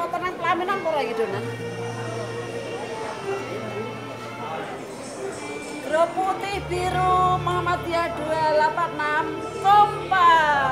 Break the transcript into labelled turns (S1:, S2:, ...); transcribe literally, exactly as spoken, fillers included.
S1: wonten nang pelaminan apa ora iki, Donan? Grup Putih Biru Muhammadiyah dua delapan enam Kompas.